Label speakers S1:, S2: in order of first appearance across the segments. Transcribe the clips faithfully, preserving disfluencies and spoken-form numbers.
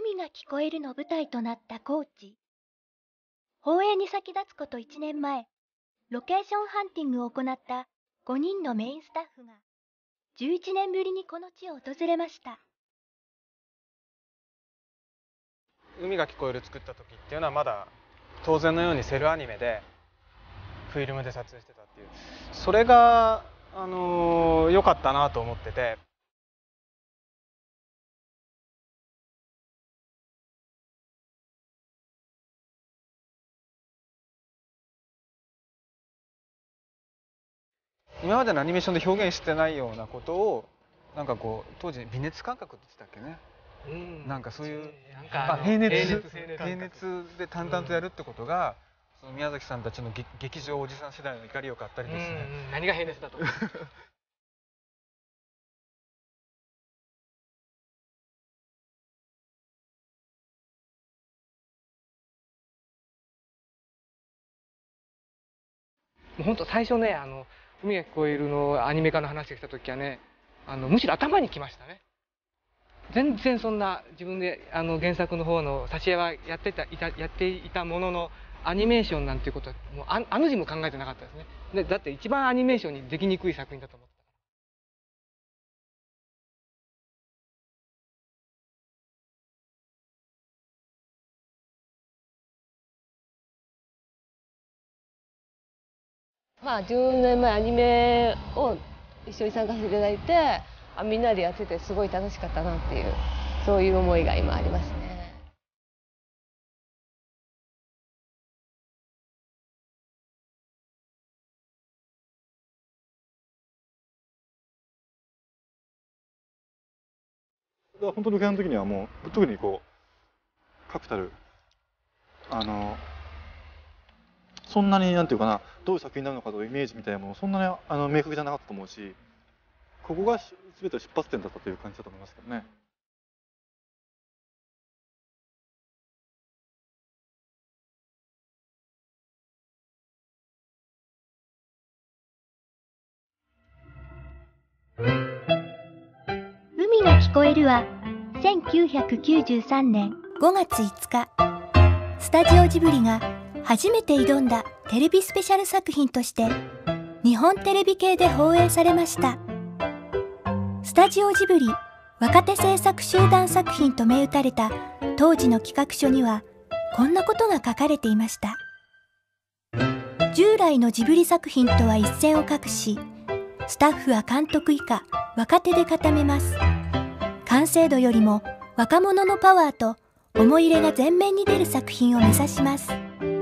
S1: 海が聞こえるの舞台となった高知。放映に先立つこといちねんまえ、ロケーションハンティングを行ったごにんのメインスタッフが、じゅういちねんぶりにこの地を訪れました。
S2: 海が聞こえる作った時っていうのはまだ当然のようにセルアニメでフィルムで撮影してたっていう、それがあの良かったなと思ってて。今までのアニメーションで表現してないようなことをなんかこう当時微熱感覚って言ってたっけね、うん、なんかそういうあ平熱平熱で淡々とやるってことが、その宮崎さんたちの劇場おじさん世代の怒りを買ったりですね、
S3: うんうん、何が平熱だともう本当最初ね、あの海が聞こえるのアニメ化の話が来た時はね、あのむしろ頭にきましたね。全然そんな自分であの原作の方の挿絵はやってたいたやっていたものの、アニメーションなんていうことはもうああの字も考えてなかったですね。でだって一番アニメーションにできにくい作品だと思ってた。
S4: まあじゅうねんまえアニメを一緒に参加していただいて、あみんなでやっててすごい楽しかったなっていう、そういう思いが今ありますね。
S5: 本当に受験の時にはもう特にこう確たるあのそんなになんていうかな、どういう作品になるのかというイメージみたいなものそんなにあの明確じゃなかったと思うし、ここが全て出発点だったという感じだと思いますけどね。
S1: 海が聞こえるはせんきゅうひゃくきゅうじゅうさんねんごがついつか、スタジオジブリが初めて挑んだテレビスペシャル作品として日本テレビ系で放映されました。スタジオジブリ若手制作集団作品と銘打たれた当時の企画書にはこんなことが書かれていました。従来のジブリ作品とは一線を画し、スタッフは監督以下若手で固めます。完成度よりも若者のパワーと思い入れが前面に出る作品を目指します。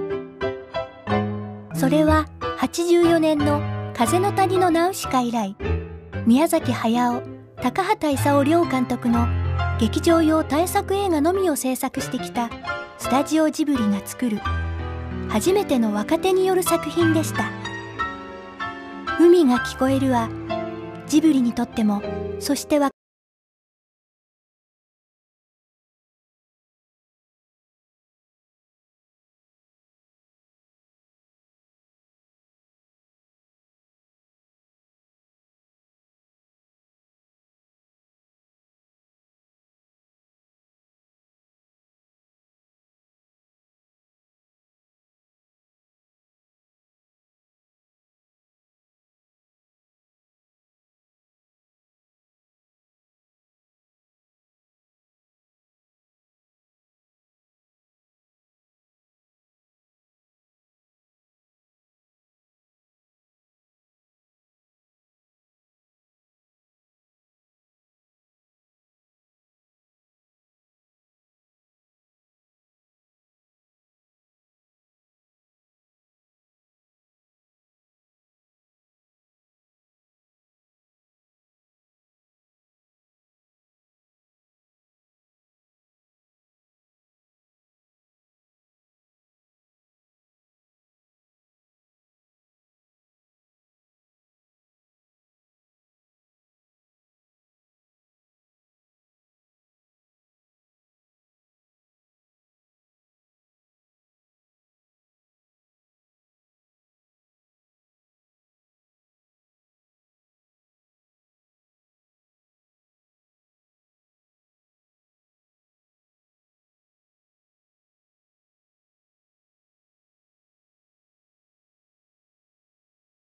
S1: それははちじゅうよねんの風の谷のナウシカ以来、宮崎駿、高畑勲両監督の劇場用大作映画のみを制作してきたスタジオジブリが作る初めての若手による作品でした。海が聞こえるはジブリにとっても、そして若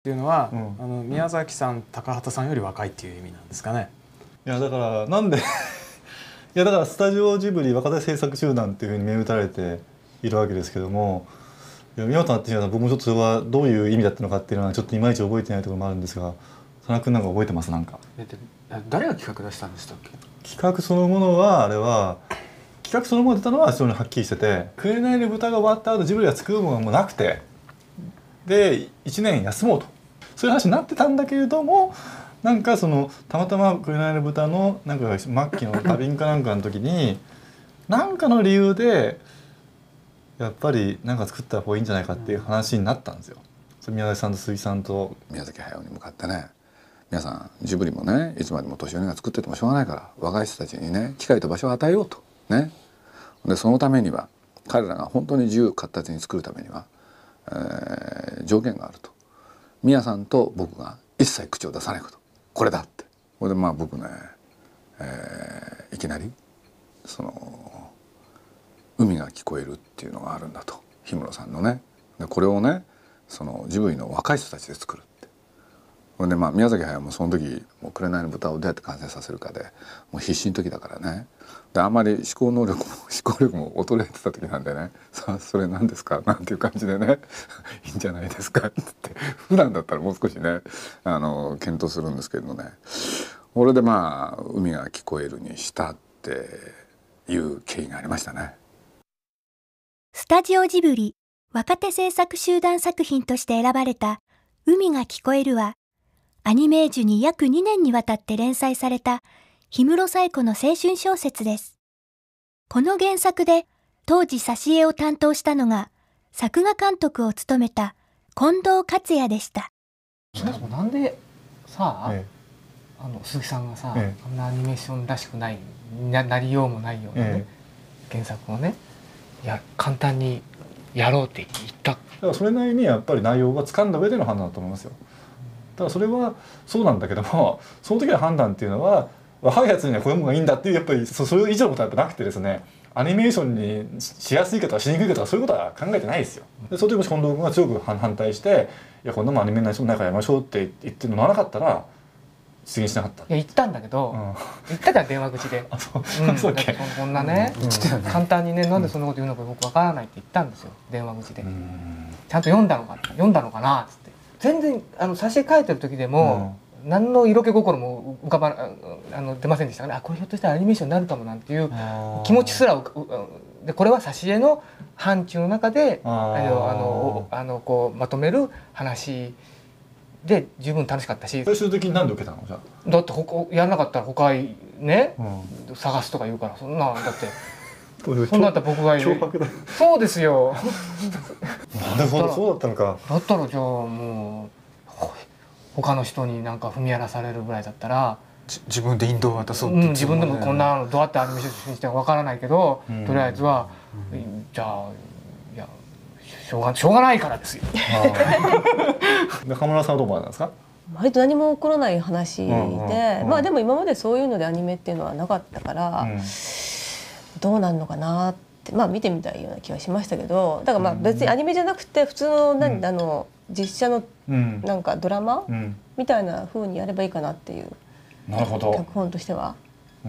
S6: っていうのは、うん、あの宮崎さん高畑さんより若いっていう意味なんですかね。
S5: いやだからなんでいやだからスタジオジブリ若手制作集団っていうふうに銘打たれているわけですけども、いや宮本さんっていうのは僕もちょっとそれはどういう意味だったのかっていうのはちょっといまいち覚えてないところもあるんですが、佐野君なんか覚えてます？なんか
S2: 誰が企画出したんでしたっけ？
S5: 企画そのものはあれは企画そのもの出たのは非常にはっきりしてて、紅の豚が終わった後ジブリが作るものがもうなくて、でいちねん休もうとそういう話になってたんだけれども、なんかそのたまたま紅の豚のなんか末期のダビンかなんかの時に何かの理由でやっぱり何か作った方がいいんじゃないかっていう話になったんですよ。宮崎さんと鈴木さんと
S7: 宮崎駿に向かってね、皆さんジブリもねいつまでも年寄りが作っててもしょうがないから若い人たちにね機会と場所を与えようとね。でそのためには彼らが本当に自由闊達に作るためには、えー、条件があると。宮さんと僕が一切口を出さないこと、これだって。これでまあ僕ね、えー、いきなりその海が聞こえるっていうのがあるんだと、氷室さんのね。でこれをねそのジブリの若い人たちで作るって。これでまあ宮崎駿もその時もう紅の豚をどうやって完成させるかでもう必死の時だからね。であんまり思考能力も思考力も衰えてた時なんでね、さあそれ何ですかなんていう感じでねいいんじゃないですかってって普段だったらもう少しねあの検討するんですけどね、これでまあ海が聞こえるにしたっていう経緯がありましたね。
S1: スタジオジブリ若手制作集団作品として選ばれた海が聞こえるは、アニメージュに約にねんにわたって連載された氷室冴子の青春小説です。この原作で当時挿絵を担当したのが作画監督を務めた近藤克也でした。
S3: そもそもなんでさあ、
S5: ええ、
S3: あの鈴木さんがさ、
S5: ええ、
S3: あんなアニメーションらしくない な, なりようもないような、ね、ええ、原作をねいや簡単にやろうって言った。だ
S5: からそれなりにやっぱり内容が掴んだ上での判断だと思いますよ。だからそれはそうなんだけども、その時の判断っていうのは若いやつにはこういうものがいいんだっていうやっぱりそそれ以上のことはやっぱなくてですね、アニメーションにしやすいかとかしにくいかとかそういうことは考えてないですよ。でその時もし近藤君が強く反対して「いやこんなもんアニメの中やりましょう」って言って乗らなかったら出現しなかった。い
S3: や言ったんだけど、うん、言ったじゃん電話口で。あそう、うん、そうだっけ。こんなね、うん、簡単にねなんでそんなこと言うのか僕わからないって言ったんですよ電話口で。ちゃんと読んだのか読んだのかなっつって。全然あの挿絵描いてる時でも、うん、何の色気心も浮かばあの出ませんでしたね。あこれひょっとしたらアニメーションになるかもなんていう気持ちすらで、これは挿絵の範疇の中であのあのあのこうまとめる話で十分楽しかったし。
S5: 最終的に何で受けたのじゃあ。
S3: だって他やらなかったら他ね、うん、探すとか言うからそんなだってそんなだったら僕がいる。そうですよ。
S5: なるほどそうだったのか。
S3: だったらじゃあもう他の人になんか踏み荒らされるぐらいだったら
S2: 自分で引導を渡そうって、
S3: うん、自分でもこんなのどうやってアニメーションしてわからないけど、うん、とりあえずは、うん、じゃあいやしょうがしょうがないからですよ。
S5: 中村さんはどう思われたんですか。
S4: 割と何も起こらない話で、うんうんうん、まあでも今までそういうのでアニメっていうのはなかったから、うん、どうなんのかなってまあ見てみたいような気はしましたけど、だからまあ別にアニメじゃなくて普通の何、うん、あの実写のなんかドラマ、うん、みたいな風にやればいいかなっていう。
S5: なるほど。
S4: 脚本としては。
S5: うん、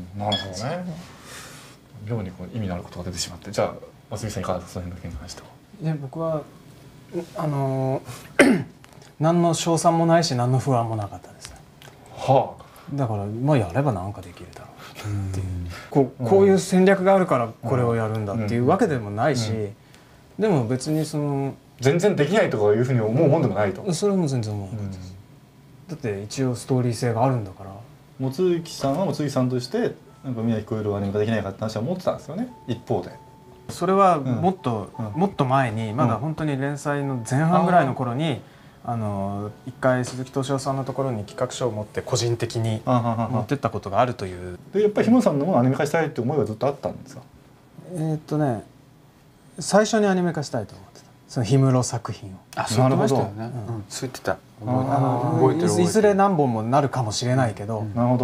S5: なるほどね。妙にこう意味のあることが出てしまって、じゃあ松井さんいかがですかその辺の件に関しては。
S6: いや僕はあの何の賞賛もないし何の不安もなかったですね。はあ。だからまあやればなんかできるだろうっていう。こうこういう戦略があるからこれをやるんだっていうわけでもないし、でも別にその
S5: 全然できないとかいうふうに思うもんでもないと。
S6: それも全然思わなかったです。だって一応ストーリー性があるんだから。
S5: 望月さんは望月さんとしてなんか海が聞こえるアニメができないかって話は思ってたんですよね一方で。
S6: それはもっと、うん、もっと前にまだ本当に連載の前半ぐらいの頃に、うん、あの一回鈴木敏夫さんのところに企画書を持って個人的に持ってったことがあるという。
S5: でやっぱり氷室さんのもアニメ化したいって思いがずっとあったんですか。
S6: えーっとね最初にアニメ化したいと思ってたその氷室作品を。
S2: あそう言ってましたよね。そう言ってた。覚えてる覚えてる。
S6: いずれ何本もなるかもしれないけど、
S5: うん、なるほど。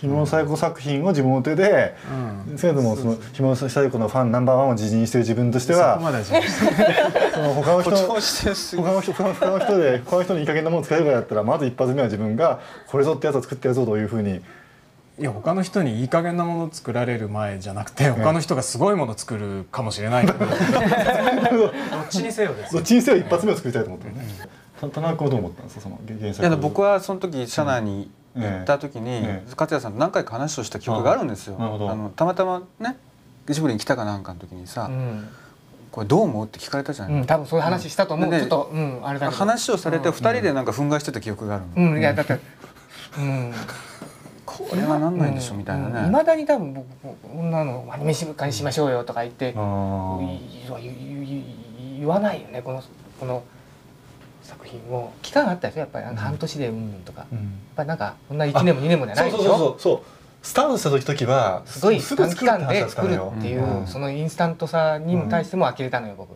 S5: ひもの最高作品を自分の手で、うん、せめてもそのひもの最高のファンナンバーワンを自認している自分としてはその他の人他の人他の人で他の人にいい加減なものを使えるからやったらまず一発目は自分がこれぞってやつを作ってやるぞというふうに。
S6: いや他の人にいい加減なものを作られる前じゃなくて他の人がすごいものを作るかもしれないけどどっちにせよです
S5: どっちにせよ一発目を作りたいと思ってるね。田中君はどう思ったんですかその原作。
S2: いや僕はその時社内に行った時に勝谷さんと何回か話をした記憶があるんですよ。あのたまたまねジブリに来たかなんかの時にさ、うん、これどう思うって聞かれたじゃない、
S3: うん、多分そういう話したと思う、うん、ちょっと、うん、あれだけど
S2: 話をされてふたりでなんか憤慨してた記憶があるの。
S3: うん、いやだって、うん
S2: これはなんないでしょみたいなね。
S3: いまだに多分僕女のアニメ静かにしましょうよとか言って言わないよねこのこの作品を。期間あったでしょやっぱり半年でうんとか、やっぱりなんかそんないちねんもにねんもじゃないでしょ。
S5: そうそうそうスタートした時は
S3: すごい短期間で作るっていうそのインスタントさにも対しても呆れたのよ僕。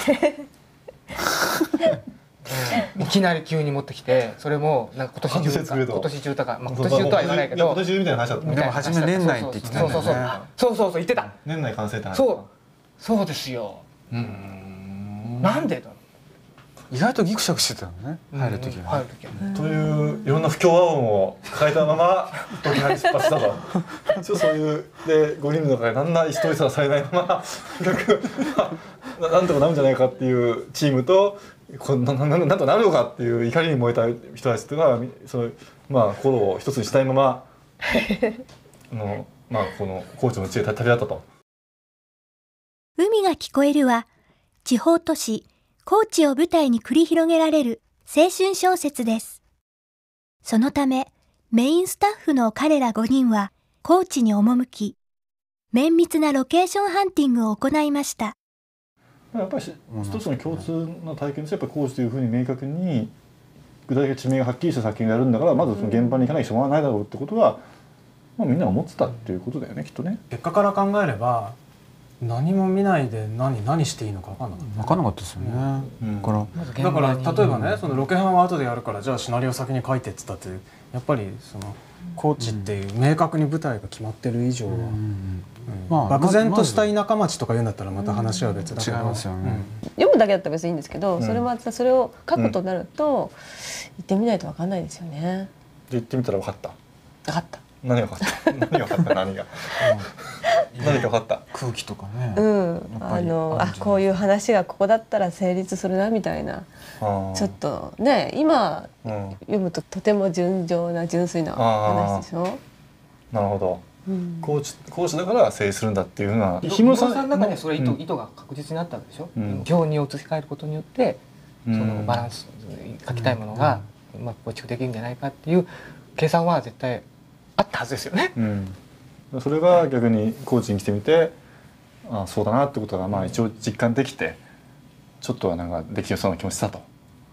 S3: いきなり急に持ってきてそれもなんか今年中か今年中とか、まあ、今年中とは言わないけど
S5: 今年中みたいな話だった。
S2: でも初め年内って言ってたんだよね。
S3: そうそうそう言ってた。
S5: 年内完成って話。
S3: そうそうですよ。なんでだろ
S2: う。意外とギクシャクしてたのね入る時は。入る時は。
S5: といういろんな不協和音を抱えたまま時に出発したと。一応そういうでごにんの中で何ら一人さされないままなんとかなるんじゃないかっていうチームと。こんななんとなるのかっていう怒りに燃えた人たちというのはそのまあ心を一つにしたいままのまあこの高知の地へ旅立ったと。
S1: 海が聞こえるは地方都市高知を舞台に繰り広げられる青春小説です。そのためメインスタッフの彼らごにんは高知に赴き綿密なロケーションハンティングを行いました。
S5: やっぱり一つの共通の体験としてやっぱ高知というふうに明確に具体的な地名がはっきりした作品をやるんだからまずその現場に行かなきゃしょうがないだろうってことは、まあ、みんな思ってたっていうことだよねきっとね。
S6: 結果から考えれば何も見ないで何何していいのか分かんなかった。
S2: 分かんなかったですよね。うん、だから
S6: だから例えばねそのロケハンは後でやるからじゃあシナリオ先に書いてって言ったってやっぱりその高知っていう明確に舞台が決まってる以上は。漠然とした田舎町とか言うんだったらまた話は別だけど、
S2: 違いますよね。
S4: 読むだけだったら別にいいんですけど、それまたそれを書くとなると行ってみないと分かんないですよね。
S5: で行ってみたら分かった。
S4: 分かった。
S5: 何が分かった。何が分かった何が。何が分かった。
S2: 空気とかね。
S4: うん。あのあこういう話がここだったら成立するなみたいな。ちょっとね今読むととても純情な純粋な話でしょ。
S5: なるほど。コーチコーチだから成立するんだっていうのは
S3: 日村さんの中にはそれ意図、うん、意図が確実になったわけでしょ、うん、情に移し替えることによってそのバランス書きたいものがうまく構築できるんじゃないかっていう計算は絶対あったはずですよね、
S5: うん、それが逆にコーチに来てみてあそうだなってことがまあ一応実感できてちょっとはなんかできそうな気もしたと。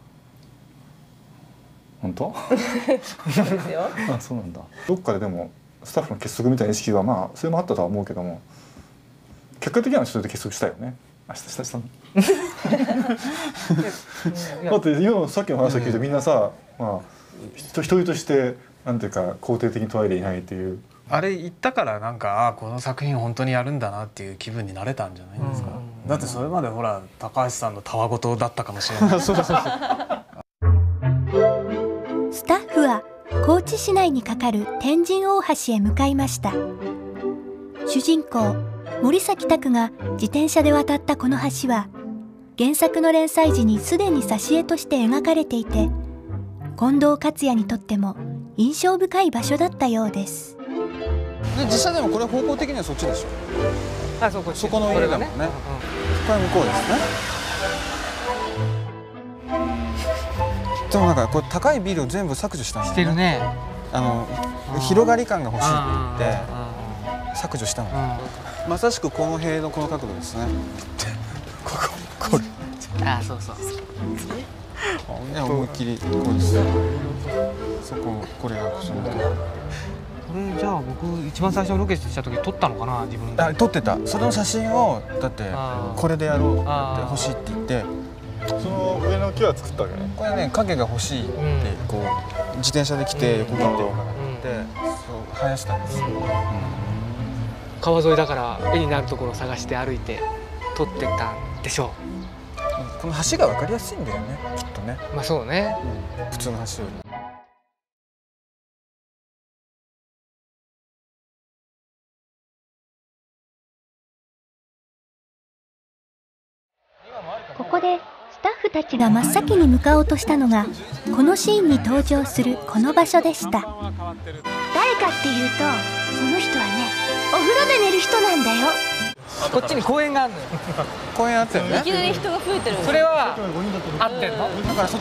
S5: 本当？
S4: そうですよ。
S5: あそうなんだ。どっかででもスタッフの結束みたいな意識はまあそれもあったとは思うけども結果的にはそれで結束したよね。明日したしたのだって今さっきの話を聞いてみんなさ、まあ、一人としてなんていうか肯定的に捉えていないっていう
S6: あれ言ったからなんかあこの作品本当にやるんだなっていう気分になれたんじゃないですか。だってそれまでほら高橋さんのたわごとだったかもしれないそうそうそう
S1: スタッフは高知市内に架かる天神大橋へ向かいました。主人公森崎拓が自転車で渡ったこの橋は原作の連載時にすでに挿絵として描かれていて近藤克也にとっても印象深い場所だったようです。
S2: で実際でもこれ方向的にはそっちでしょ。
S3: あそこ
S2: そこの上だもんね。これは向こうですね。でもなんかこれ高いビルを全部削除したんだよね。
S3: してるね。
S2: あの広がり感が欲しいって言って削除したの。まさしくこの塀のこの角度ですね。こここれ。
S3: あそうそう。
S2: いや思いっきりこうです。そここれがその。
S3: これじゃあ僕一番最初ロケした時撮ったのかな自分で。
S2: あ撮ってた。その写真をだってこれでやろうって欲しいって言って。
S5: その上の木は作ったわけね。
S2: これね影が欲しいってこう自転車で来て横切ってるからって
S6: 生やしたんです、うん、
S3: 川沿いだから絵になるところを探して歩いて撮ってたんでしょ
S6: う。この橋が分かりやすいんだよね、きっとね。
S3: まあそうね、
S6: うん、普通の橋より。
S1: ここでスタッフたちが真っ先に向かおうとしたのがこのシーンに登場するこの場所でした。誰かっていうとその人はね、お風呂で寝る人なんだよ。
S3: こっちに公園があるのよ。
S6: 公園あったよね。
S4: いきなり人が増えてる。
S3: それは合ってんの？だからそ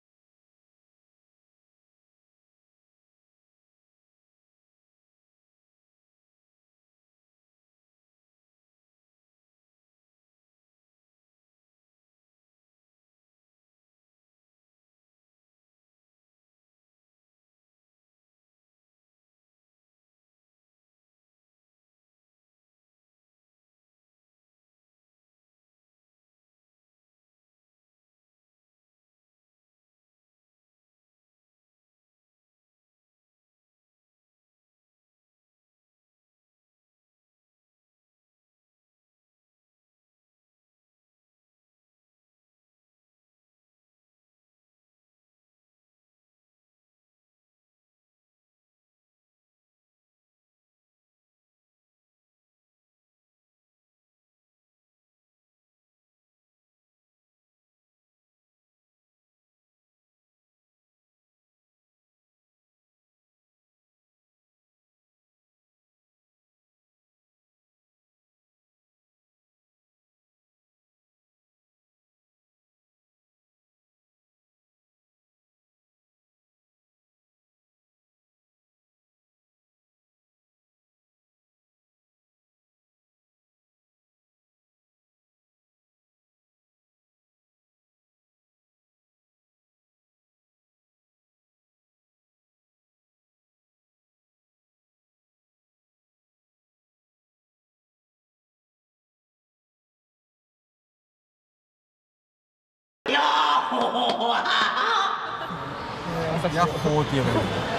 S6: ヤッホーって読める。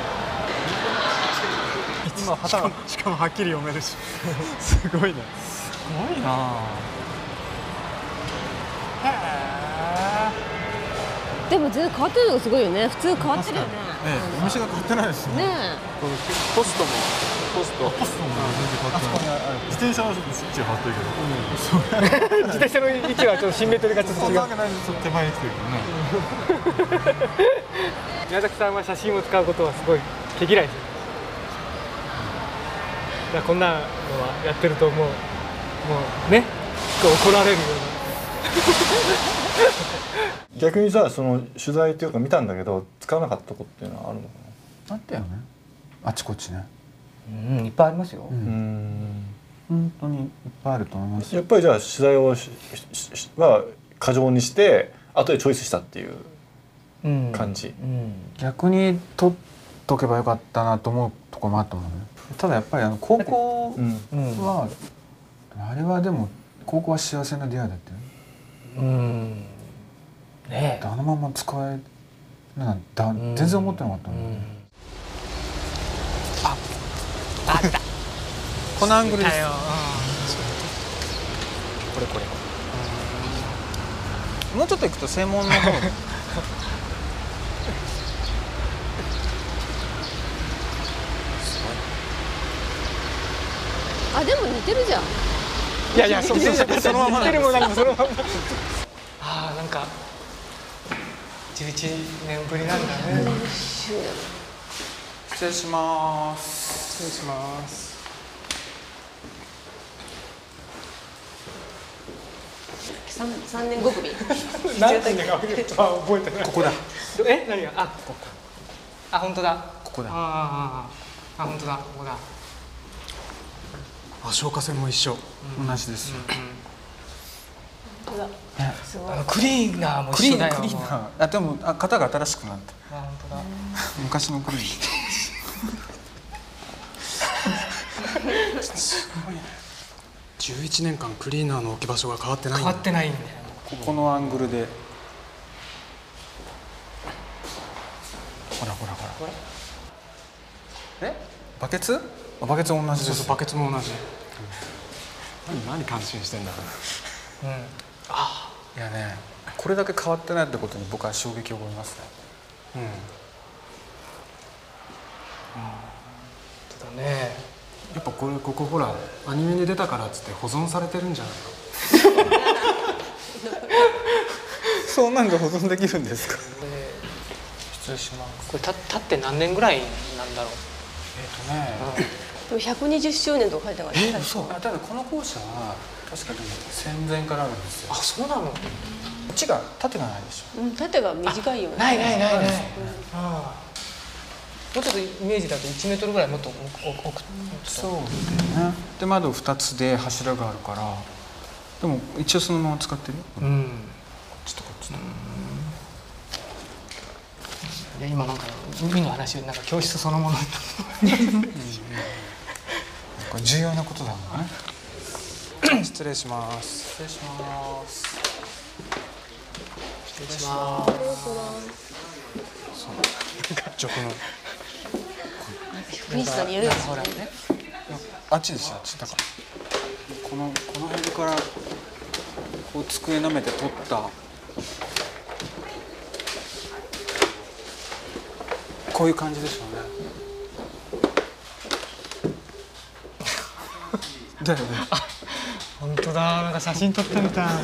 S6: 今旗がしかもはっきり読めるし、すごいね。すごいな。
S4: でも全然変わってるのがすごいよね。普通変わってるよね。
S6: ええ、お店が変わってないですよね。
S4: ね
S6: ポストもポストポストも全然変わってない。自転車のスイッチが変わってるけど、自転車の位置はちょっとシンメトリーがちょっと違う。手前に来てるけどね。宮崎さんは写真を使うことはすごい毛嫌いです。だからこんなのはやってるともうもうね、怒られるような。
S5: 逆にじゃあその取材というか見たんだけど使わなかったとこっていうのはあるのかな。
S6: あったよね。あちこちね。
S3: うん、いっぱいありますよ。
S6: うん。本当にいっぱいあると思います。
S5: やっぱりじゃあ取材をししは過剰にして後でチョイスしたっていう感じ。
S6: うんうん、逆に取っとけばよかったなと思うところもあったもんね。ただやっぱりあの高校は、うん、あれはでも高校は幸せな出会いだったよね。うんね、あのまま使えなんだ全然思ってなかったの、うん、
S3: ああった
S6: このアングルです。
S3: これこれ
S6: もうちょっと行くと正門の方に
S4: あでも似てるじゃん。
S3: いやいや、そ
S6: のまま似てるも何もそのまま。
S3: ああ、なんかじゅういちねんぶりなんだね。
S6: 失礼します。失礼します。
S4: 三三年ご組。
S3: 何年か覚えてない。
S6: ここだ。
S3: え、何が？あ、ここ。あ、本当だ。
S6: ここだ。
S3: ああ、あ、本当だ。ここだ。
S6: あ、消火栓も一緒。同じです。
S3: あのクリーナーも一緒だよ。
S6: クリーナー。あ、でもあ型が新しくなった。
S3: あ、本当だ。
S6: 昔のクリーナー。すごいね。じゅういちねんかんクリーナーの置き場所が変わってないんだ。
S3: 変わってないんだよ。
S6: ここのアングルで。ほらほらほら。
S3: え？
S2: バケツ？バケツも同じです。
S6: そうそう、バケツも同じ。何何感心してんだろう。うん。
S2: あ、いやね、これだけ変わってないってことに僕は衝撃を覚えますね。うん。うん。
S6: だね。やっぱこれここほらアニメで出たからっつって保存されてるんじゃないの？
S2: そうなんで保存できるんですか？失礼します。
S3: これた経って何年ぐらいなんだろう。
S2: えっとね。
S4: でもひゃくにじゅっしゅうねんとか書いてあるからね。
S2: そう。ただこの校舎は確かに戦前からあるんですよ。
S3: あ、そうなの。こ
S2: っちが縦がないでしょ。
S4: うん、縦が短いよね。
S3: ないないないない。ああ。もうちょっとイメージだといちメートルぐらいもっと奥く。
S2: そうだね。で窓ふたつで柱があるから、でも一応そのまま使ってるよ。うん。こっちとこっちと。
S3: いや今なんか海の話なんか教室そのもの。
S2: これ重要なことだもんね。失礼します。失礼します。
S3: 失礼します。
S2: そう。直の。
S4: ミスターにやるやつ。
S2: あっちですよ、あっちだから。このこの辺からこう机舐めて取った。こういう感じでしょうね。だよね。
S3: あ、本当だ。なんか写真撮ったみたい。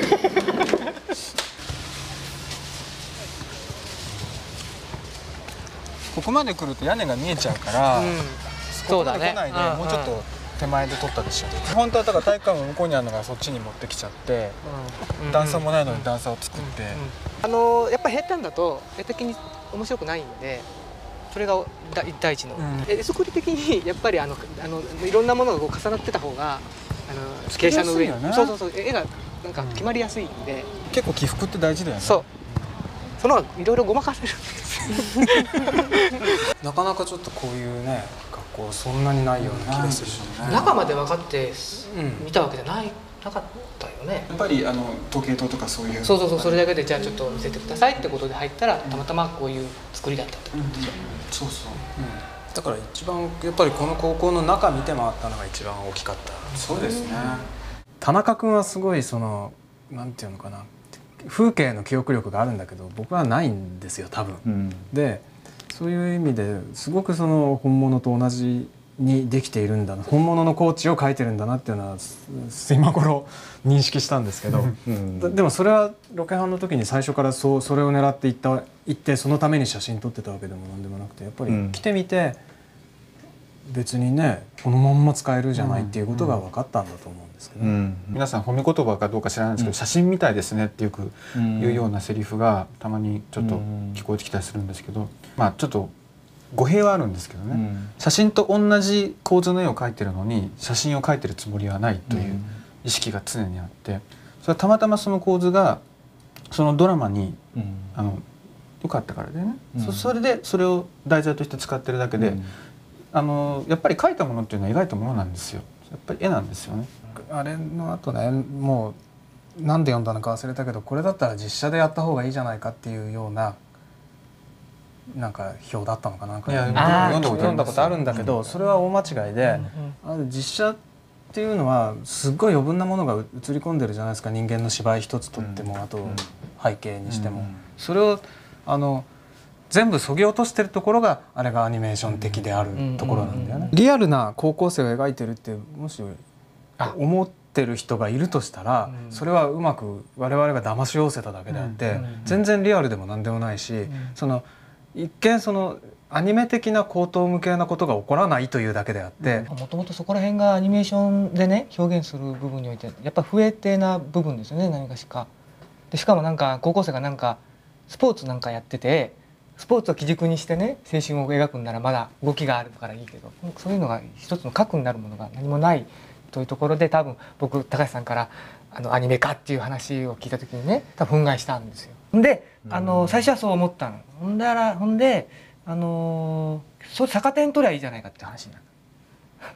S2: ここまで来ると屋根が見えちゃうから、うん、
S3: そうだね。
S2: ここまで来ないで、もうちょっと手前で撮ったでしょ。本当はだから体育館も向こうにあるのがそっちに持ってきちゃって、うん、段差もないのに段差を作って、うんうんうん、
S3: あのやっぱり平坦だと絵的に面白くないんで。それが第一の、うん、絵作り的にやっぱりあのあのいろんなものがこう重なってた方があの傾斜の上に、ね、そうそうそう絵がなんか決まりやすいんで、
S2: うん、結構起伏って大事だよね。
S3: そう、そのいろいろごまかせるんですよ。
S6: なかなかちょっとこういうね学校そんなにないような気がするしね。
S3: 中まで分かって見たわけじゃない、なかったよね。
S2: やっぱりあの時計塔とかそういう。
S3: そうそうそう、それだけでじゃあちょっと見せてくださいってことで入ったらたまたまこういう作りだったってことですよ。
S2: そうそう、うん、
S6: だから一番やっぱりこの高校の中見て回ったのが一番大きかった。
S2: そうですね。
S6: 田中君はすごいそのなんていうのかな、風景の記憶力があるんだけど僕はないんですよ多分、うん、でそういう意味ですごくその本物と同じにできているんだな、本物のコーチを描いてるんだなっていうのは今頃認識したんですけど、うん、でもそれはロケハンの時に最初からそうそれを狙っていった行ってそのために写真撮ってたわけでもなんでもなくて、やっぱり来てみて別にねこのまんま使えるじゃないっていうことが分かったんだと思うんですけど、うんうん、
S2: 皆さん褒め言葉かどうか知らないんですけど、うん、写真みたいですねってよく言うようなセリフがたまにちょっと聞こえてきたりするんですけど、まあちょっと語弊はあるんですけどね、うん、写真と同じ構図の絵を描いてるのに写真を描いてるつもりはないという意識が常にあって、それはたまたまその構図がそのドラマに、うん、あの良かったからでね、うん、そ, それでそれを題材として使ってるだけで、うん、あのやっぱり描いたものっていうのは描いたものなんですよ。やっぱり絵なんですよね。
S6: あれの後ね、もう何で読んだのか忘れたけど、これだったら実写でやった方がいいじゃないかっていうようななんか表だったのかなんか読んだことあるんだけど、それは大間違いで、あ実写っていうのはすっごい余分なものが映り込んでるじゃないですか。人間の芝居一つとっても、あと背景にしても、それをあの全部そぎ落としてるところがあれがアニメーション的であるところなんだよね。リアルな高校生を描いてるってもし思ってる人がいるとしたら、それはうまく我々が騙し寄せただけであって、全然リアルでも何でもないし、その一見そのアニメ的な高等無形なことが起こらないというだけであって、
S3: もともとそこら辺がアニメーションでね表現する部分においてやっぱ不得手な部分ですよね、何かしか。でしかもなんか高校生がなんかスポーツなんかやってて、スポーツを基軸にしてね青春を描くんならまだ動きがあるからいいけど、そういうのが一つの核になるものが何もないというところで、多分僕高橋さんからあのアニメ化っていう話を聞いた時にね多分憤慨したんですよ。であの最初はそう思ったの。ほんでほんであのそ逆転取りゃいいじゃないかって話になった。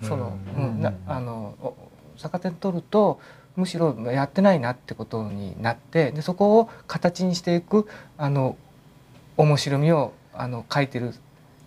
S3: その、うん、なあの逆転取るとむしろやってないなってことになって、でそこを形にしていくあの面白みをあの書いてる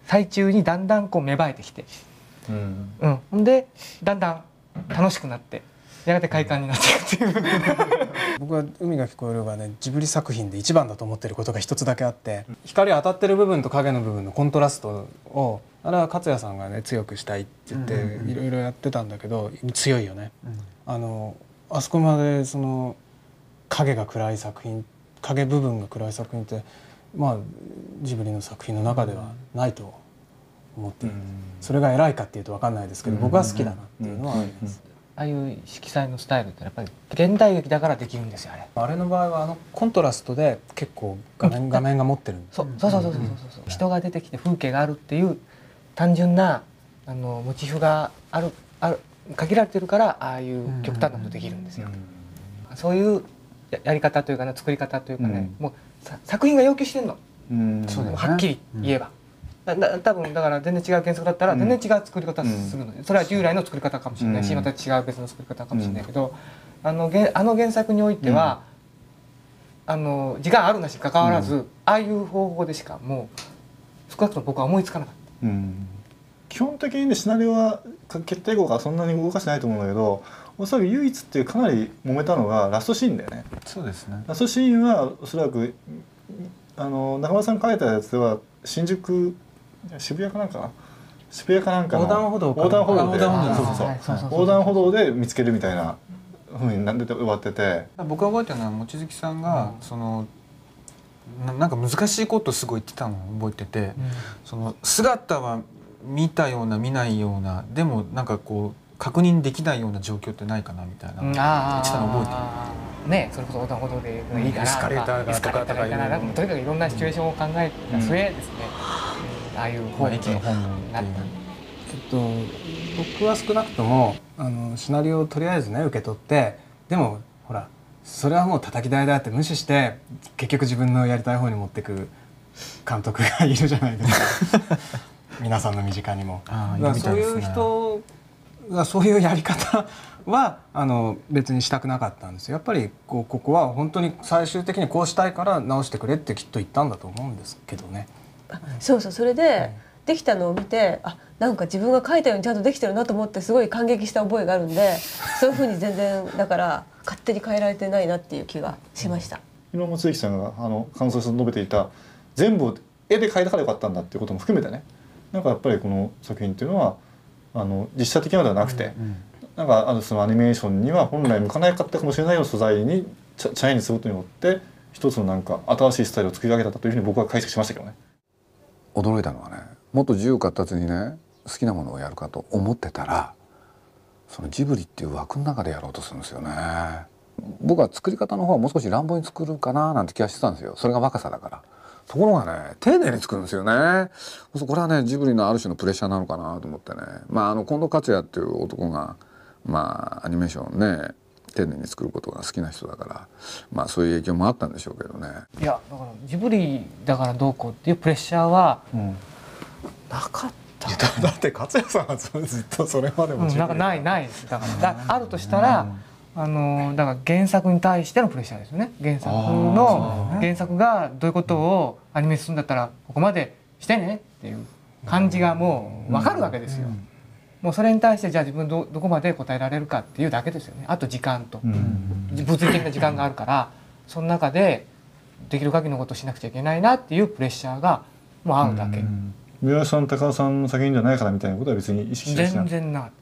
S3: 最中にだんだんこう芽生えてきて、うんうん、でだんだん楽しくなってやがて快感になっていくっていう
S6: 僕は「海が聞こえる」がねジブリ作品で一番だと思ってることが一つだけあって、光当たってる部分と影の部分のコントラストをあれは勝也さんがね強くしたいって言っていろいろやってたんだけど強いよね。あのあそこまでその影が暗い作品影部分が暗い作品ってまあジブリの作品の中ではないと思っている。それが偉いかっていうと分かんないですけど僕は好きだなっていうのはあります。
S3: ああいう色彩のスタイルってやっぱり現代劇だからできるんですよあれ。
S6: あれの場合はあのコントラストで結構画面画面が持ってるんです。
S3: そうそうそうそうそうそう。人が出てきて風景があるっていう単純なあのモチーフがあるある限られてるからああいう極端なことできるんですよ。そういうやり方というかね作り方というかね、もう作品が要求してんの。はっきり言えば。多分だから全然違う原作だったら全然違う作り方するので、それは従来の作り方かもしれないしまた違う別の作り方かもしれないけど、あのあの原作においてはあの時間あるなしにかかわらずああいう方法でしかもう少なくとも僕は思いつかなかった。
S5: 基本的にねシナリオは決定後がそんなに動かしてないと思うんだけど、おそらく唯一っていうかなり揉めたのがラストシーンだよね。
S2: そうですね。
S5: ラストシーンはおそらくあの中村さん書いたやつでは新宿渋谷かなんかな渋谷かなんかの
S6: 横断歩道
S5: 横断歩道で横断歩道で見つけるみたいなふうになって終わってて、
S2: 僕が覚えてるのは望月さんが、うん、そのな, なんか難しいことをすごい言ってたのを覚えてて、うん、その姿は見たような見ないようなでもなんかこう確認できないような状況ってないかなみたいな言ってたのを覚えてる。
S3: ね、それこそ横断歩道でいいかなとか、エスカレーターがとかとかいろとにかくいろんなシチュエーションを考えた末ですね、うん、ああいう方
S2: 駅の本になった。
S6: えっと僕は少なくともあのシナリオをとりあえずね受け取って、でもほらそれはもう叩き台だって無視して結局自分のやりたい方に持ってく監督がいるじゃないですか皆さんの身近にも。ああ、そういう人がそういうやり方はあの別にしたくなかったんですよ。やっぱりこうここは本当に最終的にこうしたいから直してくれってきっと言ったんだと思うんですけどね。
S4: そうそう、それで、うん、できたのを見て、あ、なんか自分が書いたようにちゃんとできてるなと思ってすごい感激した覚えがあるんでそういうふうに全然だから勝手に変えられてないなっていう気がしました。
S5: 今望月さんがあの感想と述べていた全部絵で描いたからよかったんだっていうことも含めてね、なんかやっぱりこの作品っていうのはあの実写的なのではなくて、うんうん、なんかあのそのアニメーションには本来向かなかったかもしれないような素材にチャレンジすることによって一つのなんか新しいスタイルを作り上げたというふうに僕は解釈しましたけどね。
S7: 驚いたのはね、もっと自由闊達にね好きなものをやるかと思ってたら、そのジブリっていう枠の中でやろうとするんですよね。僕は作り方の方はもう少し乱暴に作るかななんて気がしてたんですよ。それが若さだから。ところがね、丁寧に作るんですよね。これはねジブリのある種のプレッシャーなのかなと思ってね。まああの近藤克也っていう男がまあアニメーションね丁寧に作ることが好きな人だから、まあそういう影響もあったんでしょうけどね。
S3: いやだからジブリだからどうこうっていうプレッシャーはなかった、ね。
S5: うん、だって克也さんはずっとそれまでも
S3: ジブリ、うん、なんかないないです。だからだあるとしたら。うんあのだから原作に対してのプレッシャーですよね。原作の原作がどういうことをアニメするんだったらここまでしてねっていう感じがもう分かるわけですよ。もうそれに対してじゃあ自分 ど, どこまで答えられるかっていうだけですよね。あと時間と物理的な時間があるからその中でできる限りのことをしなくちゃいけないなっていうプレッシャーがもうあるだけ。
S5: 三浦さん高尾さんの作品じゃないからみたいなことは別に意識してない。
S3: 全然なかった。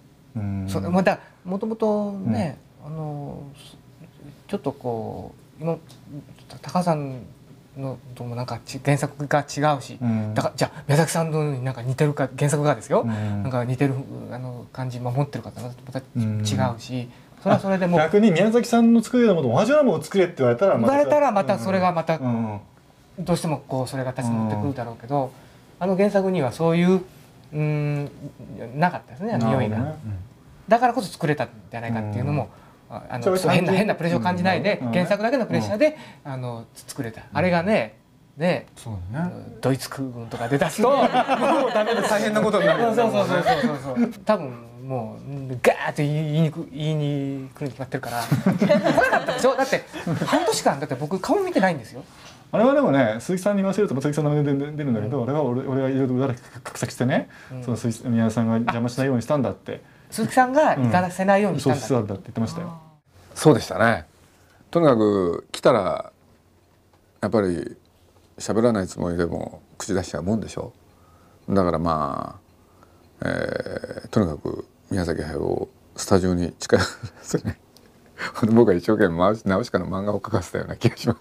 S3: それもだもともとね、うんあのちょっとこう今高さんのともなんか原作が違うし、うん、だからじゃあ宮崎さんのになんか似てるか原作がですよ、うん、なんか似てるあの感じ守ってる方とまた違うし、うん、それはそれでも
S5: 逆に宮崎さんの作るようなもの同じようなものを作れって言われたらまた
S3: 言われたらまたそれがまた、うん、どうしてもこうそれが立ち乗ってくるだろうけど、うん、あの原作にはそういううんなかったですね匂いが、ね、だからこそ作れたんじゃないかっていうのも、うんあの変な変なプレッシャーを感じないで、うん、原作だけのプレッシャーで、うん、あの作れた、うん、あれがねねドイツ空軍とか出だすともうダメで大変なことになる。そうそうそうそうそうそう多分もうガーッと言いにく言いに来るに決まってるから来なかったでしょ。だって半年間だって僕顔見てないんですよ。
S5: あれはでもね鈴木さんに言わせると鈴木さんの名前で出るんだけど、俺は俺俺がいろいろ裏で画策してね、その鈴木宮田さんが邪魔しないようにしたんだって。
S3: 鈴木さんが行かせないようにしたんだ。
S5: そうしたんだって言ってましたよ。
S7: そうでしたね。とにかく来たらやっぱり喋らないつもりでも口出しちゃうもんでしょ。だからまあ、えー、とにかく宮崎駿をスタジオに近寄せね僕は一生懸命ナウシカの漫画を描かせたような気がします。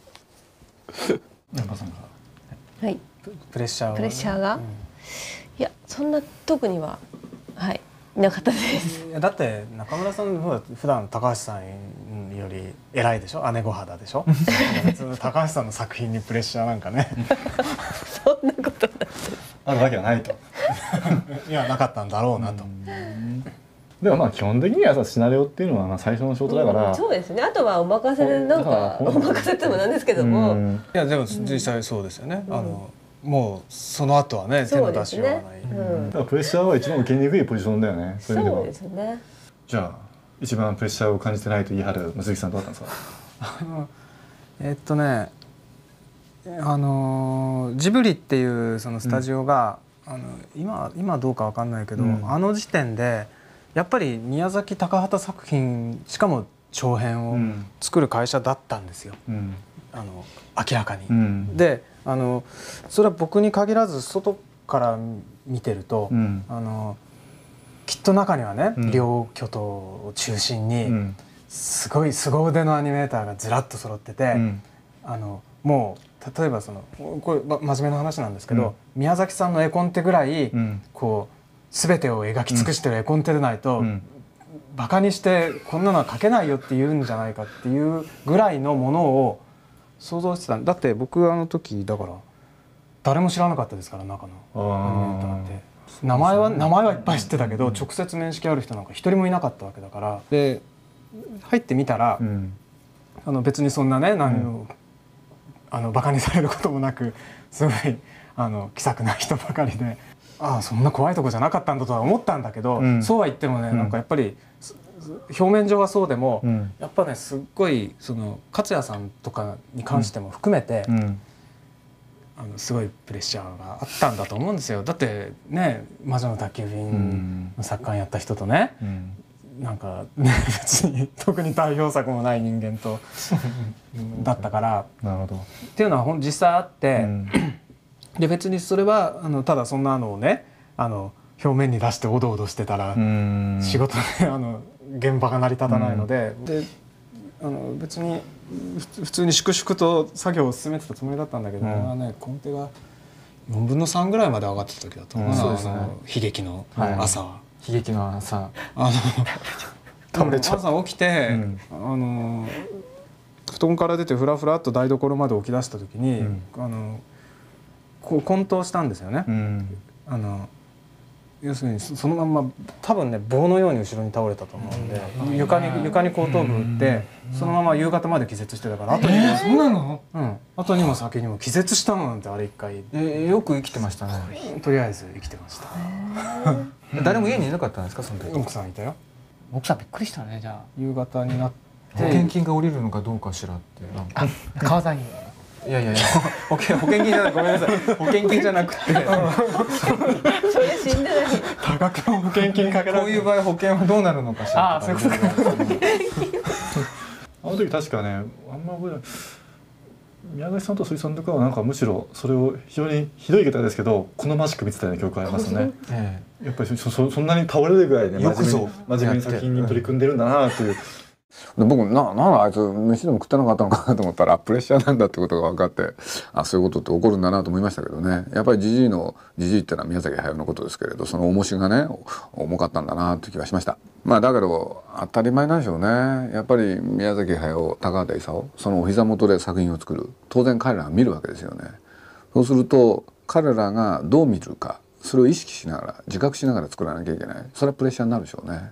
S4: はい。
S6: プレッシャーは、ね、
S4: プレッシャーが、うん、いやそんな特にははいなかったです。
S6: いやだって中村さんは普段高橋さんより偉いでしょ、姉御肌でしょ別に高橋さんの作品にプレッシャーなんかね
S4: そんなことない
S5: あるわけはないと
S6: いやなかったんだろうなと。
S5: でもまあ基本的にはさシナリオっていうのはまあ最初の仕事だから、うん、
S4: そうですね。あとはお任せでなんかお任せってもなんですけども、
S6: いやでも実際そうですよね、うん、あのもうその後はね手の出しようがない、
S5: うん、だからプレッシャーは一番受けにくいポジションだよね。
S4: そういう意味では。そうですね。
S5: じゃあ一番プレッシャーを感じてないと言い張る鈴木さんどうだったんですか？
S6: えっとねあのジブリっていうそのスタジオが、うん、あの今今どうかわかんないけど、うん、あの時点でやっぱり宮崎高畑作品しかも長編を作る会社だったんですよ、うん、あの明らかに。うん、であのそれは僕に限らず外から見てると、うん、あのきっと中にはね、うん、両巨頭を中心に、うん、すごい凄腕のアニメーターがずらっと揃ってて、うん、あのもう例えばそのこれ真面目な話なんですけど、うん、宮崎さんの絵コンテぐらい、うん、こう全てを描き尽くしてる絵コンテでないと、うん、バカにしてこんなのは描けないよって言うんじゃないかっていうぐらいのものを想像してた。だって僕あの時だから誰も知らなかったですから中のアニメーターって。名前は名前はいっぱい知ってたけど、うん、直接面識ある人なんか一人もいなかったわけだから。で入ってみたら、うん、あの別にそんなね何を、うん、あのバカにされることもなくすごいあの気さくな人ばかりで。ああそんな怖いとこじゃなかったんだとは思ったんだけど、うん、そうは言ってもね、うん、なんかやっぱり表面上はそうでも、うん、やっぱねすっごいその勝也さんとかに関しても含めて、うん、あのすごいプレッシャーがあったんだと思うんですよ。だってね魔女の宅急便の作家やった人とね、うん、なんか、ね、別に特に代表作もない人間とだったから。なるほど。っていうのは実際あって。うんで別にそれはあのただそんなのをねあの表面に出しておどおどしてたら仕事であの現場が成り立たないので、であの別に普通に粛々と作業を進めてたつもりだったんだけど、これはねコンテがよんぶんのさんぐらいまで上がってた時だと思うな、そうですね、悲劇の朝は、はい、悲劇の朝あの倒れちゃう朝起きて、うん、あの布団から出てフラフラっと台所まで起き出した時に、うん、あのこう混沌したんですよね、うん、あの要するにそのまんま多分ね棒のように後ろに倒れたと思うんで、うん、床に床に後頭部打って、うん、そのまま夕方まで気絶してたから、後にも、えー、そうなの、うん、後にも先にも気絶したのなんてあれ一回、えー、よく生きてましたね。とりあえず生きてました。えー、誰も家にいなかったんですかその時？奥さんいたよ。奥さんびっくりしたね。じゃあ夕方になって保険金が下りるのかどうかしらってなんか川谷いやいやいや保険保険金じゃないごめんなさい保険金じゃなくてそれ死んでない多額の保険金かけられるこういう場合保険はどうなるのかしら。ああそういうことか
S5: あの時確かねあんま覚えない宮崎さんと鈴木さんとかはなんかむしろそれを非常にひどい言い方ですけど好ましく見てたような記憶がありますね、ええ、やっぱり そ, そ, そんなに倒れるぐらいね真面目に真面目に作品に取り組んでるんだなという。
S7: で僕ななんあいつ飯でも食ってなかったのかなと思ったらプレッシャーなんだってことが分かってあそういうことって起こるんだなと思いましたけどね。やっぱりジジイのジジイってのは宮崎駿のことですけれどその重しがね重かったんだなという気がしました。まあだけど当たり前なんでしょうね。やっぱり宮崎駿高畑勲そのお膝元で作品を作る当然彼らが見るわけですよね。そうすると彼らがどう見るかそれを意識しながら自覚しながら作らなきゃいけない。それはプレッシャーになるでしょうね。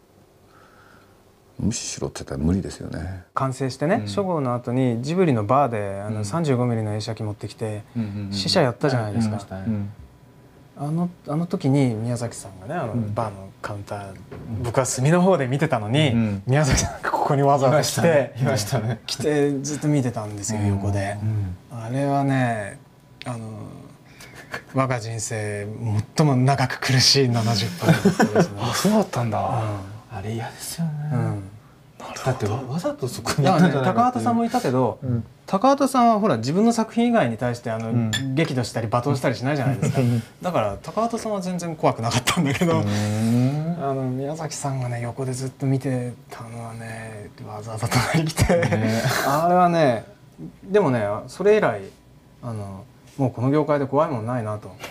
S7: 無視しろって言ったら無理ですよね。完成してね、うん、初号の後にジブリのバーであのさんじゅうごミリの映写機持ってきて試写やったじゃないですか。あのあの時に宮崎さんがねあのバーのカウンター、うん、僕は隅の方で見てたのに、うん、宮崎さんがこ
S6: こにわざわざ来て
S2: いましたね
S6: 来てずっと見てたんですよ横で。あれはねあの我が人生最も長く苦しいななじゅっぷんですね。
S2: あ、そうだったんだ。あれ嫌ですよね。だってわざとそこに
S6: だからね高畑さんもいたけど、高畑さんはほら自分の作品以外に対してあの、うん、激怒したり罵倒したりしないじゃないですか。だから高畑さんは全然怖くなかったんだけど、あの宮崎さんがね横でずっと見てたのはねわざわざ隣に来て、ね、あれはねでもねそれ以来あのもうこの業界で怖いもんないなと。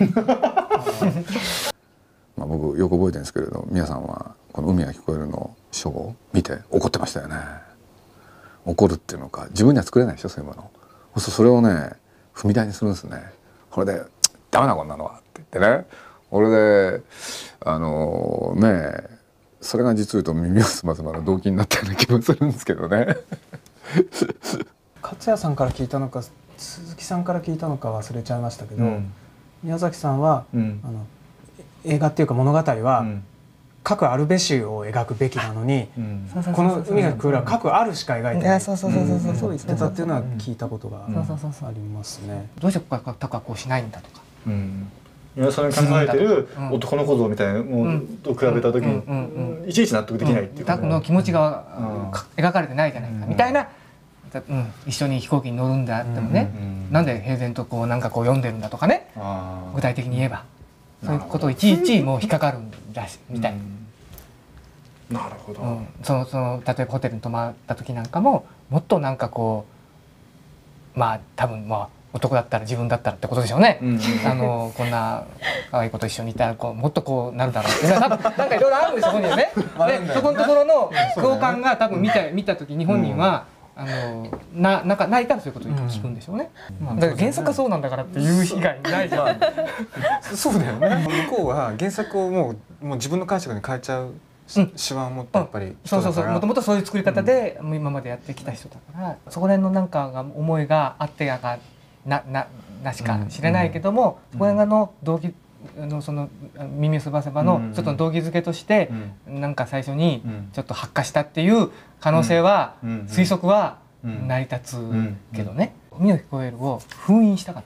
S7: まあ僕よく覚えてるんですけれど、宮さんはこの「海が聞こえる」の書を見て怒ってましたよね。怒るっていうのか自分には作れないでしょそういうもの。それをね踏み台にするんですね。これで「ダメだこんなのは」って言ってね。俺であのねそれが実を言うと耳をすませばの動機になったような気もするんですけどね。
S6: 勝谷さんから聞いたのか鈴木さんから聞いたのか忘れちゃいましたけど、うん、宮崎さんは、うん、あの映画っていうか物語は、うん核あるべしを描くべきなのに、この海が聞こえるは核あるしか描いてない。そうそうそうそうそう言ってたっていうのは聞いたことがありますね。
S3: どうしてここはこうしないんだとか。
S5: 皆さんが考えてる男の子像みたいなのと比べた時にいちいち納得できないっていう。
S3: タクの気持ちが描かれてないじゃないかみたいな。一緒に飛行機に乗るんであってもね、なんで平然とこうなんかこう読んでるんだとかね。具体的に言えば。そういうことをいちいちもう引っかかるんだしみたい
S5: な。なるほど。
S3: うん、そのその例えばホテルに泊まった時なんかももっとなんかこうまあ多分まあ男だったら自分だったらってことでしょうね。あのこんな可愛い子と一緒にいたらこうもっとこうなるだろうって多分なんかいろいろあるんですよ本人はね。でそこのところの共感が多分見た見た時に本人は。あのななんかないからそういうことを聞くんでしょうね。だから原作がそうなんだからっていう以外ないじゃん。
S2: そうだよね。向こうは原作をもうもう自分の解釈に変えちゃう手腕を持ってやっぱり
S3: そうそうそうもともとそういう作り方で今までやってきた人だからそこら辺のなんかが思いがあってやがなななしか知れないけどもそこら辺の動機のその耳をすばせばのちょっと動機づけとしてなんか最初にちょっと発火したっていう可能性は推測は成り立つけどね「海を聞こえる」を封印したかった。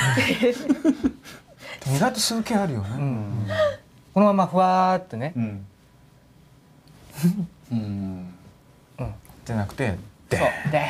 S2: 意外と数件あるよね。
S3: このままふわーってね
S2: じゃなくて
S3: で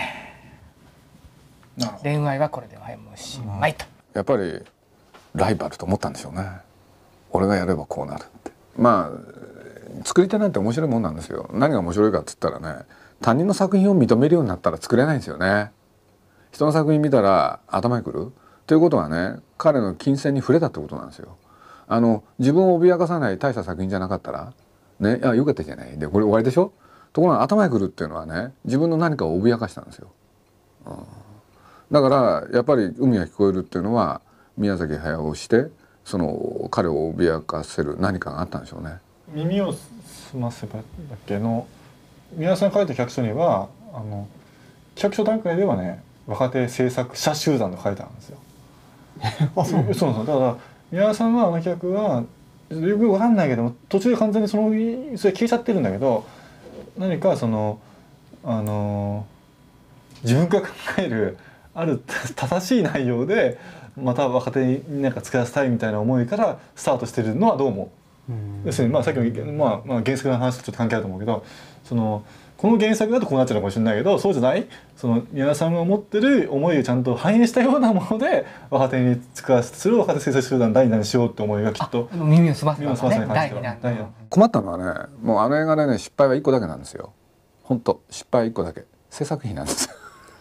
S3: 恋愛はこれではもうしまいと。
S7: やっぱりライバルと思ったんでしょうね。俺がやればこうなるって。まあ作り手なんて面白いもんなんですよ。何が面白いかって言ったらね他人の作品を認めるようになったら作れないんですよね。人の作品見たら頭にくるということはね彼の金銭に触れたってことなんですよ。あの自分を脅かさない大した作品じゃなかったらねいやよかったじゃないでこれ終わりでしょ。ところが頭にくるっていうのはね自分の何かを脅かしたんですよ。うん、だからやっぱり海が聞こえるっていうのは宮崎駿をしてその彼を脅かせる何かがあったんでしょうね。
S5: 耳をすませばだっけの宮崎さんが書いた企画書にはあの企画書段階ではね若手制作者集団と書いてあるんですよ。あそうそうそうだから宮崎さんはあの企画はよく分かんないけども途中で完全にそのそれ消えちゃってるんだけど何かそのあの自分が考えるある正しい内容でまた若手になんか作らせたいみたいな思いからスタートしてるのはどう思う？要するにまあさっきの、まあ、まあ原作の話とちょっと関係あると思うけどそのこの原作だとこうなっちゃうのかもしれないけどそうじゃないその宮田さんが持ってる思いをちゃんと反映したようなもので若手に作らせする若手制作集団第二弾にしようって思いがきっと
S3: 耳をすませばね第二
S7: 弾。困ったのはねもうあの映画でね失敗はいっこだけなんですよ。本当失敗いっこだけ制作費なんですよ。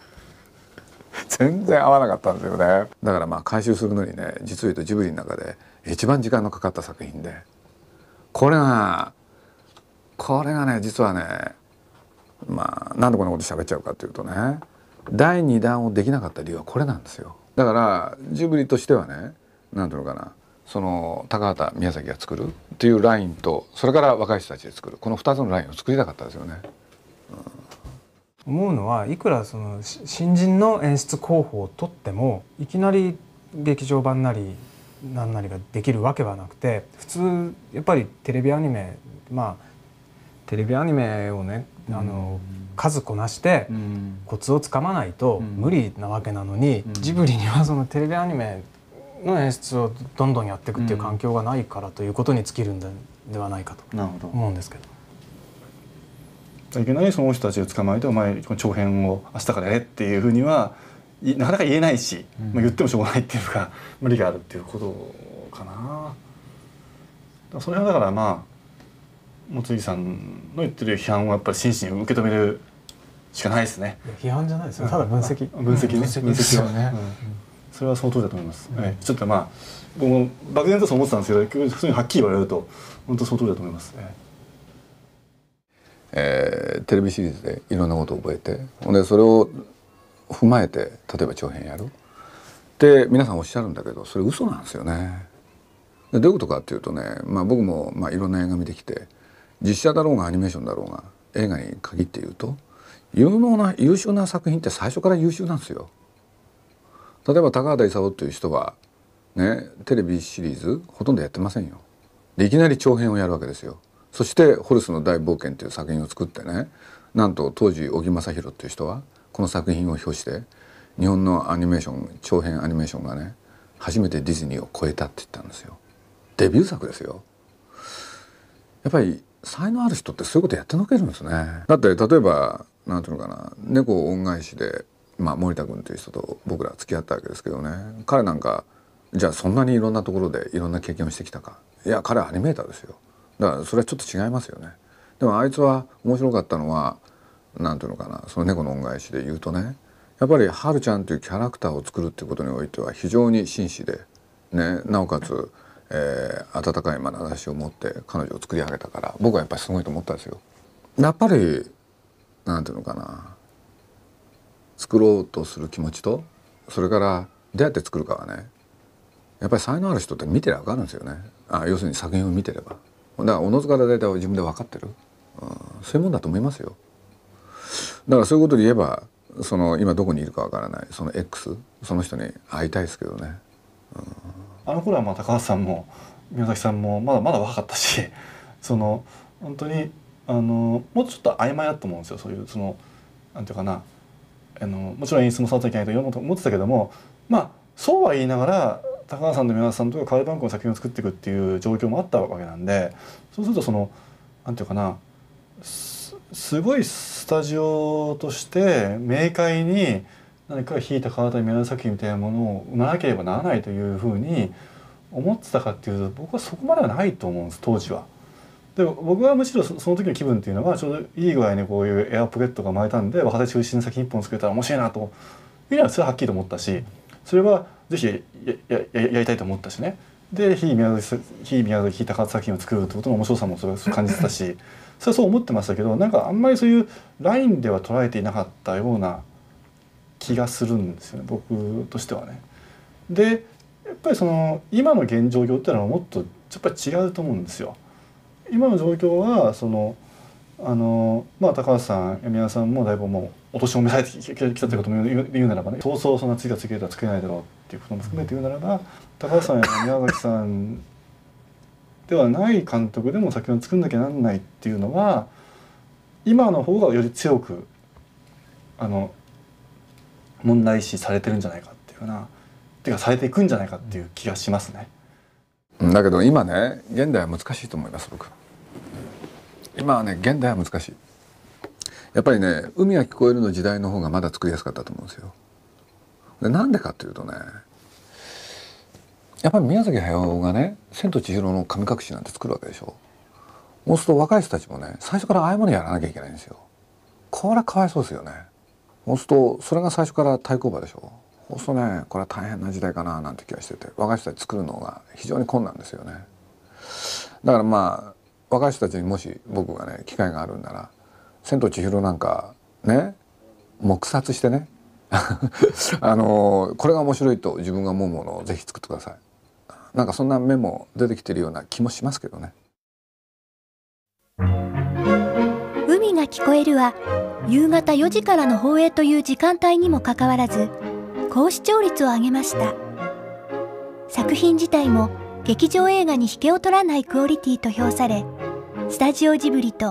S7: 全然合わなかったんですよね。だからまあ回収するのにね実を言うとジブリの中で一番時間のかかった作品でこれがこれがね実はねまあなんでこんなこと喋っちゃうかっていうとねだいにだんをできなかった理由はこれなんですよ。だからジブリとしてはねなんていうのかなその高畑宮崎が作るっていうラインとそれから若い人たちで作るこのふたつのラインを作りたかったですよね。
S6: うん、思うのはいくらその新人の演出候補を取ってもいきなり劇場版なり何なりができるわけはなくて普通やっぱりテレビアニメまあテレビアニメをねあの数こなしてコツをつかまないと無理なわけなのに、ジブリにはそのテレビアニメの演出をどんどんやっていくっていう環境がないからということに尽きるんではないかと思うんですけど。
S5: いきなりその人たちを捕まえてお前長編を明日からやれっていうふうにはなかなか言えないし、うん、まあ言ってもしょうがないっていうか無理があるっていうことかな。それはだからまあ望月さんの言ってる批判をやっぱり真摯に受け止めるしかないですね。
S6: 批判じゃないですよ、ただ分析、
S5: 分析ね、分析はね、それはその通りだと思います。うん、はい、ちょっとまあ僕も漠然とそう思ってたんですけど、普通にはっきり言われると本当その通りだと思います。
S7: えー、テレビシリーズでいろんなことを覚えて、でそれを踏まえて例えば長編やるって皆さんおっしゃるんだけど、それ嘘なんですよね。でどういうことかっていうとね、まあ、僕もまあいろんな映画見てきて、実写だろうがアニメーションだろうが映画に限って言うと有能な優秀な作品って最初から優秀なんですよ。例えば高畑勲っていう人はね、テレビシリーズほとんどやってませんよ。でいきなり長編をやるわけですよ。そして「ホルスの大冒険」っていう作品を作ってね、なんと当時小木正弘っていう人はこの作品を表して日本のアニメーション、長編アニメーションがね初めてディズニーを超えたって言ったんですよ。デビュー作ですよ。やっぱり才能ある人ってそういうことやってのけるんですね。だって例えばなんていうのかな、猫恩返しで、まあ、森田君という人と僕ら付き合ったわけですけどね、彼なんかじゃあそんなにいろんなところでいろんな経験をしてきたか、いや彼はアニメーターですよ。だからそれはちょっと違いますよね。でもあいつは面白かったのはなんていうのかな、その猫の恩返しで言うとね、やっぱりはるちゃんというキャラクターを作るっていうことにおいては非常に真摯で、ね、なおかつ、えー、温かい眼差しを持って彼女を作り上げたから、僕はやっぱりすごいと思ったんですよ。やっぱりなんていうのかな、作ろうとする気持ちと、それからどうやって作るかはね、やっぱり才能ある人って見てりゃ分かるんですよね。あ、要するに作品を見てれば。だからおのずから大体自分で分かってる、うん、そういうもんだと思いますよ。だからそういうことで言えば、その今どこにいるか分からないその X、 その人に会いたいですけどね。うん、
S5: あの頃はまあ高橋さんも宮崎さんもまだまだ若かったし、その本当にあのもうちょっと曖昧だと思うんですよ。そういうそのなんていうかな、あのもちろん演出も触っちゃいけないといろんなこと思ってたけども、まあそうは言いながら高橋さんと宮崎さんとかカールバンクの作品を作っていくっていう状況もあったわけなんで、そうするとそのなんていうかな、す, すごいスタジオとして明快に何か引いた川谷宮崎作品みたいなものを生まなければならないというふうに思ってたかっていうと、僕はそこまではないと思うんです当時は。で僕はむしろその時の気分っていうのはちょうどいい具合にこういうエアポケットが巻いたんで、若手中心の作品一本作れたら面白いなというのはそれははっきりと思ったし、それはぜひ や, や, や, やりたいと思ったしね。で非宮崎非宮崎高畑作品を作るってことの面白さもそれは感じてたし、それはそう思ってましたけど、なんかあんまりそういうラインでは捉えていなかったような気がするんですよね、僕としてはね。でやっぱりその今の現状況っていうのはもっとやっぱり違うと思うんですよ。今の状況はそのあのまあ高橋さん宮さんもだいぶもうお年を召されてきたということも言う, 言うならばね、そうそうそんな次が次が作れないだろうっていうことも含めて言うならば、高橋さんや宮崎さんではない監督でも作品を作んなきゃなんないっていうのは今の方がより強くあの問題視されてるんじゃないかっていうかな、っていうかされていくんじゃないかっていう気がしますね。
S7: だけど今ね現代は難しいと思います。僕今はね現代は難しい。やっぱりね海が聞こえるの時代の方がまだ作りやすかったと思うんですよ。でなんでかっていうとね、やっぱり宮崎駿がね「千と千尋の神隠し」なんて作るわけでしょ。そうすると若い人たちもね最初からああいうものやらなきゃいけないんですよ。これはかわいそうですよね。そうするとそれが最初から対抗馬でしょ。そうするとねこれは大変な時代かななんて気がしてて、若い人たち作るのが非常に困難ですよね。だからまあ若い人たちにもし僕がね機会があるんなら「千と千尋」なんかね黙殺してねあのこれが面白いと自分が思うものをぜひ作ってください。なんかそんなメモ出てきてるような気もしますけどね。
S1: 海が聞こえるは夕方よじからの放映という時間帯にもかかわらず高視聴率を上げました。作品自体も劇場映画に引けを取らないクオリティと評され、スタジオジブリと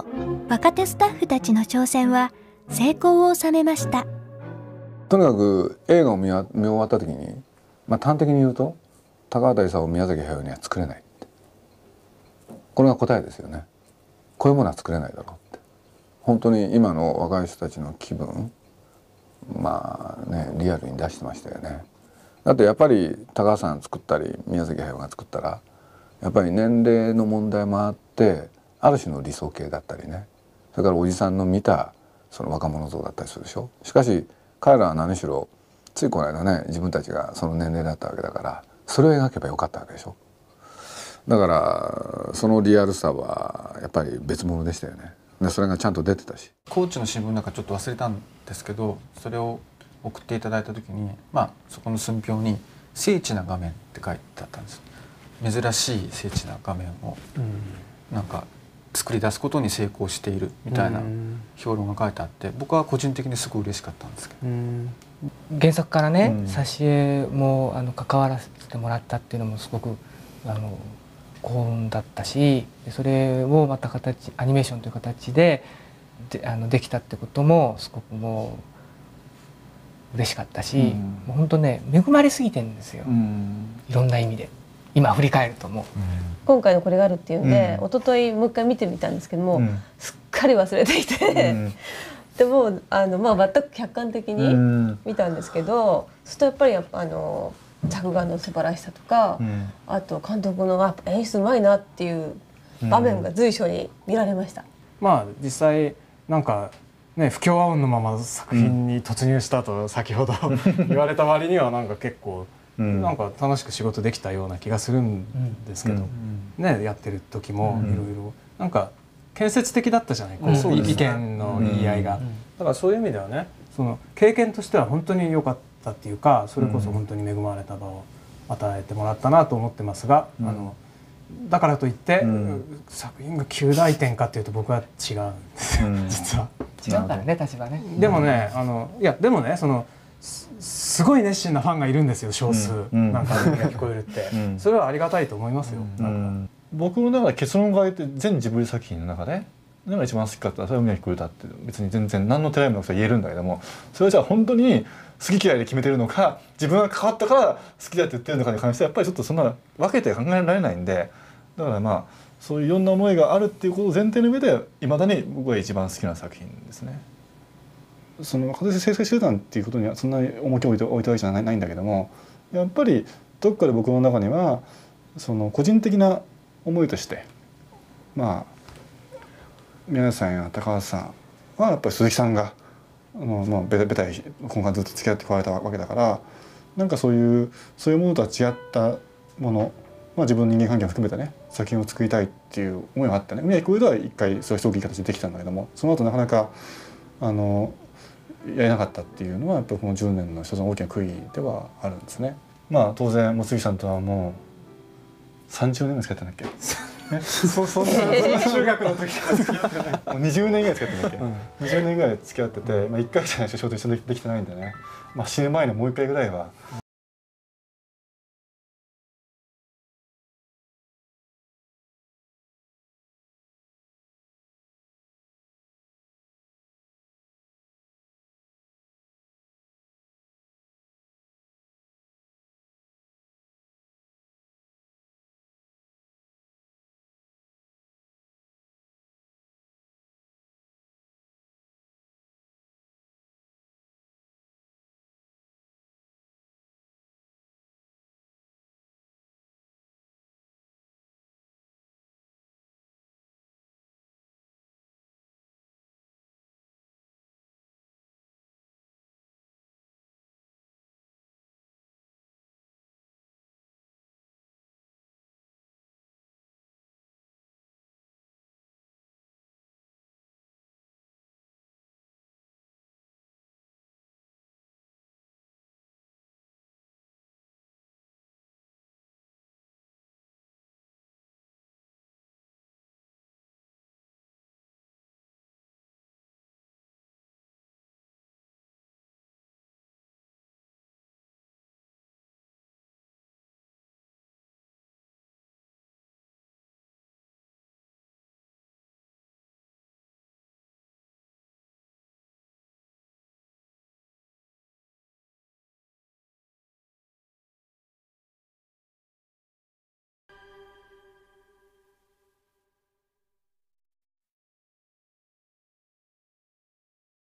S1: 若手スタッフたちの挑戦は成功を収めました。
S7: とにかく映画を見終わった時に、まあ、端的に言うと高畑勲、宮崎駿には作れないって、これが答えですよね。こういうものは作れないだろうって。本当に今の若い人たちの気分、まあね、リアルに出してましたよね。だってやっぱり高橋さん作ったり宮崎駿が作ったらやっぱり年齢の問題もあってある種の理想形だったりね、それからおじさんの見たその若者像だったりするでしょ。しかし彼らは何しろついこの間ね自分たちがその年齢だったわけだからそれを描けばよかったわけでしょ。だからそのリアルさはやっぱり別物でしたよね。でそれがちゃんと出てたし、
S2: 高知の新聞なんかちょっと忘れたんですけど、それを送っていただいた時に、まあそこの寸評に「精緻な画面」って書いてあったんです。珍しい精緻な画面をなんか作り出すことに成功しているみたいな評論が書いてあって、僕は個人的にすごい嬉しかったんですけど、
S3: 原作からね挿絵もあの関わらせてもらったっていうのもすごくあの幸運だったし、それをまた形アニメーションという形でであのできたってこともすごくもう嬉しかったし、もう本当ね恵まれすぎてるんですよ、いろんな意味で。今振り返るともう、うん、
S4: 今回のこれがあるっていうんで、うん、一昨日もう一回見てみたんですけども、うん、すっかり忘れていて、うん、でもあの、まあ、全く客観的に見たんですけど、そうするとやっぱりやっぱあの着眼の素晴らしさとか、うん、あと監督のあ演出うまいなっていう場面が随所に見られました。
S6: うん、まあ実際なんかね、不協和音のまま作品に突入したと先ほど言われた割にはなんか結構なんか楽しく仕事できたような気がするんですけど、ね、やってる時もいろいろなんか建設的だったじゃない、こう意見の言い合いが。だからそういう意味ではね、その経験としては本当に良かったっていうか、それこそ本当に恵まれた場を与えてもらったなと思ってますが、あのだからといって、うん、作品が及第点かっていうと僕は違うんですよ、うん、実は。
S3: 違うからね、立場ね。
S6: でもね、あのいやでもね、そのすごい熱心なファンがいるんですよ、少数、うん、なんか聞こえるって、うん、それはありがたいと思いますよ。うん、なんか
S5: 僕の中で結論が言って全ジブリ作品の中で何が一番好きかってそれは海が聞こえたって別に全然何の手前もなくて言えるんだけども、それはじゃあ本当に好き嫌いで決めてるのか自分が関わったから好きだって言ってるのかに関してはやっぱりちょっとそんな分けて考えられないんで、だからまあそういういろんな思いがあるっていうことを前提の上でいまだに僕が一番好きな作品ですね。その若手生成集団っていうことにはそんなに重きを置いておいたわけじゃない、ないんだけども、やっぱりどっかで僕の中にはその個人的な思いとしてまあ宮崎さんや高橋さんはやっぱり鈴木さんがあの、まあ、ベタベタ今回ずっと付き合ってこられたわけだから、なんかそういうそういうものとは違ったもの、まあ、自分の人間関係も含めてね作品を作りたいっていう思いがあってね、海こういうのは一回それはすごくいい形でできたんだけども、その後なかなかあのやれなかったっていうのはやっぱりこのじゅうねんの一つの大きな悔いではあるんですね。まあ当然松木さんとはもうさんじゅうねんぐらい付き合ってんだっけ
S6: そそんな中学の時から付き合ってない
S5: もうにじゅうねんぐらい付き合ってんだっけ、うん、にじゅうねんぐらい付き合ってて、まあ、いっかいじゃないと仕事一緒にできてないんでね、まあ、死ぬ前にもういっかいぐらいは